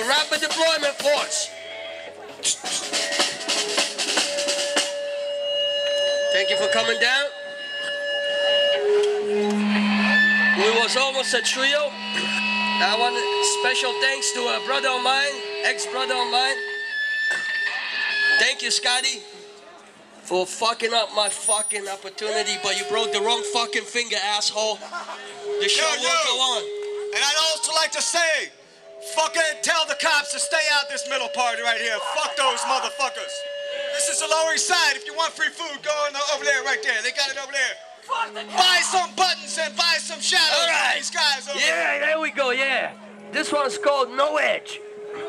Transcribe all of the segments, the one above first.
Rapid Deployment Force. Thank you for coming down. We was almost a trio. I want special thanks to a brother of mine, ex-brother of mine. Thank you, Scotty, for fucking up my fucking opportunity, but you broke the wrong fucking finger, asshole. The show will go on. And I'd also like to say, fucking tell the cops to stay out this middle party right here. Fuck those motherfuckers. This is the Lower East Side. If you want free food, go on over there, right there. They got it over there. Buy some buttons and buy some shadows. All right. These guys over there. There we go, yeah. This one's called No Edge.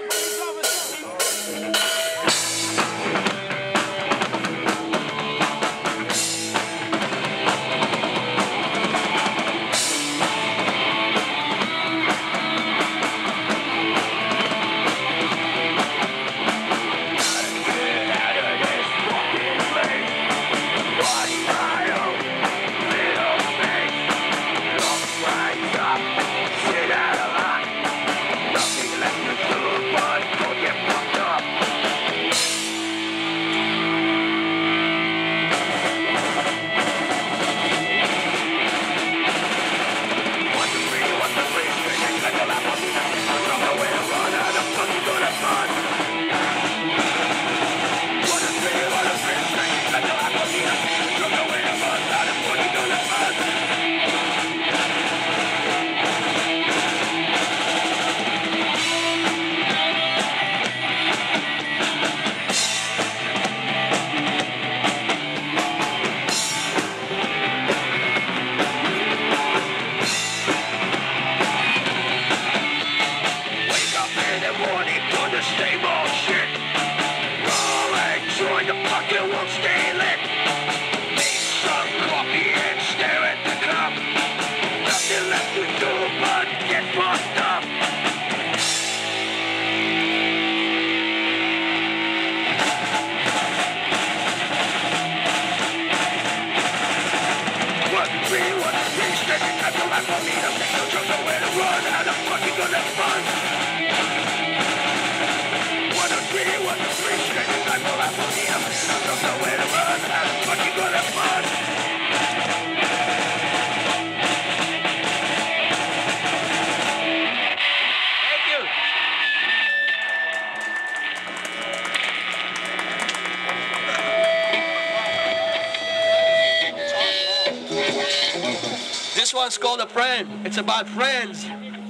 This one's called A Friend. It's about friends.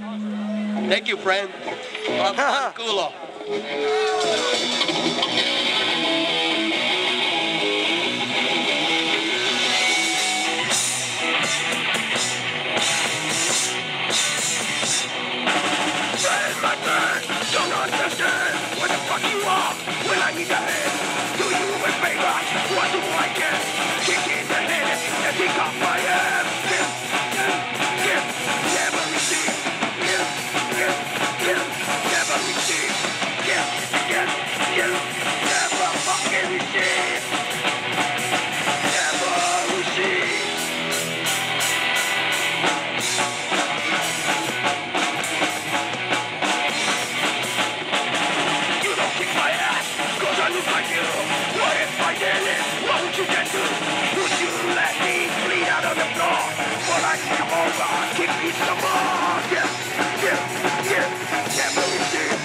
Thank you, friend. Culo. Friend, my friend, don't understand what the fuck you are when I need a hand. Do you a favor? What do I get? Kick in the head and take off my ass. Never receive. Never receive. Never fucking receive. Never receive. You don't kick my ass, 'cause I look like you. What if I did it? What would you then do? Would you let me bleed out on the floor? Or I can come over, kick me some more. Never receive.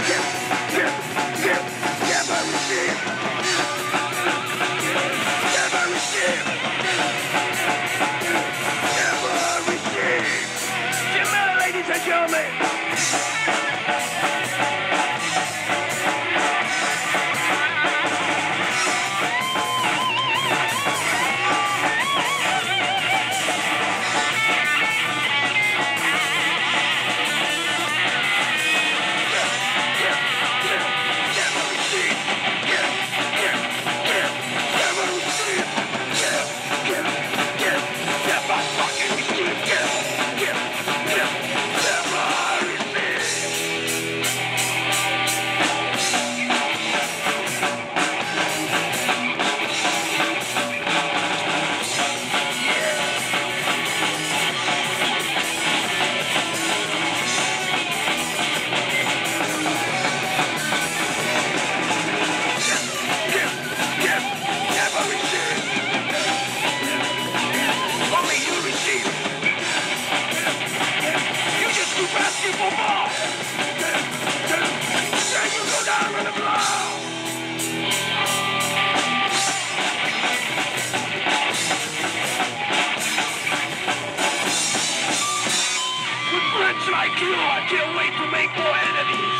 Never receive. Never receive. Never receive. Jimmy, ladies and gentlemen. I can't wait to make more enemies.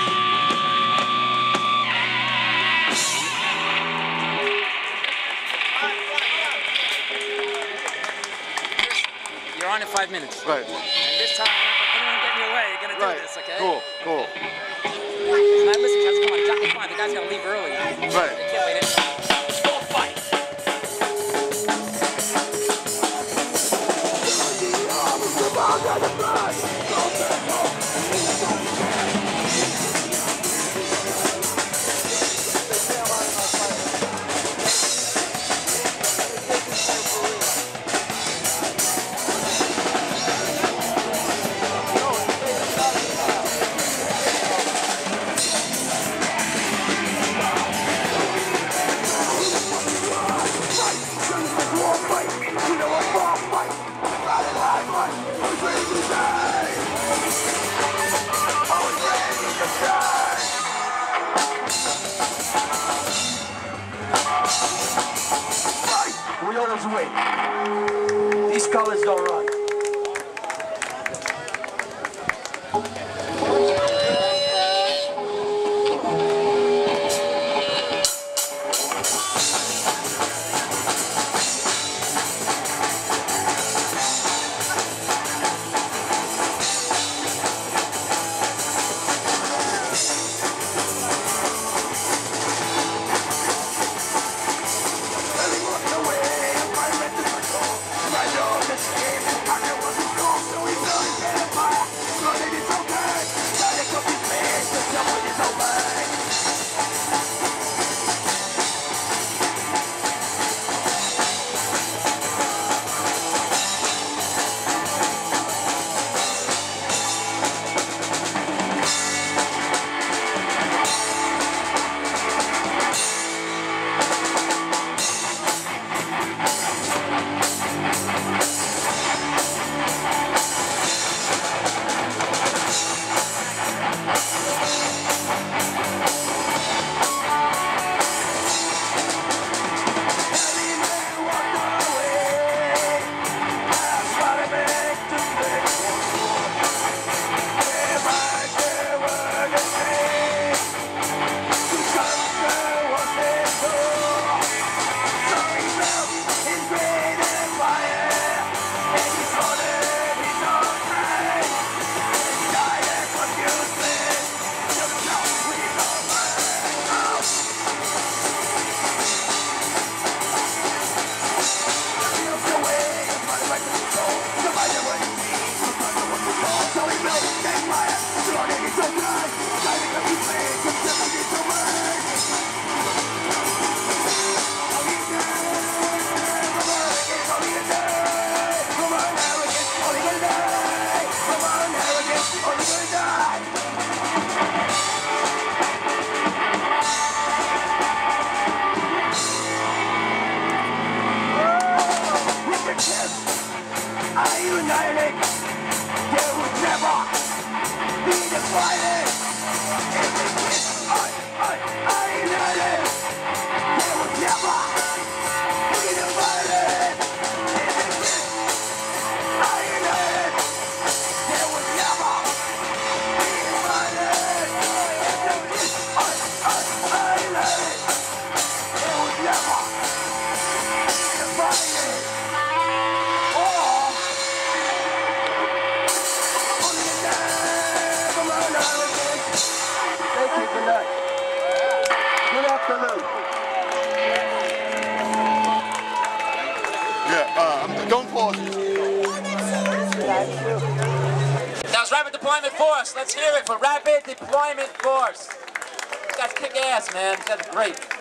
You're on in 5 minutes. Right. And this time, anyone get in your way, you're gonna do this, okay? Cool, cool. Now listen, guys, come on, exactly fine. The guy's gotta leave early. Right. They can't wait in. Full fight. We always win. These colors don't run. Don't pause. That was Rapid Deployment Force. Let's hear it for Rapid Deployment Force. You guys kick ass, man. You guys are great.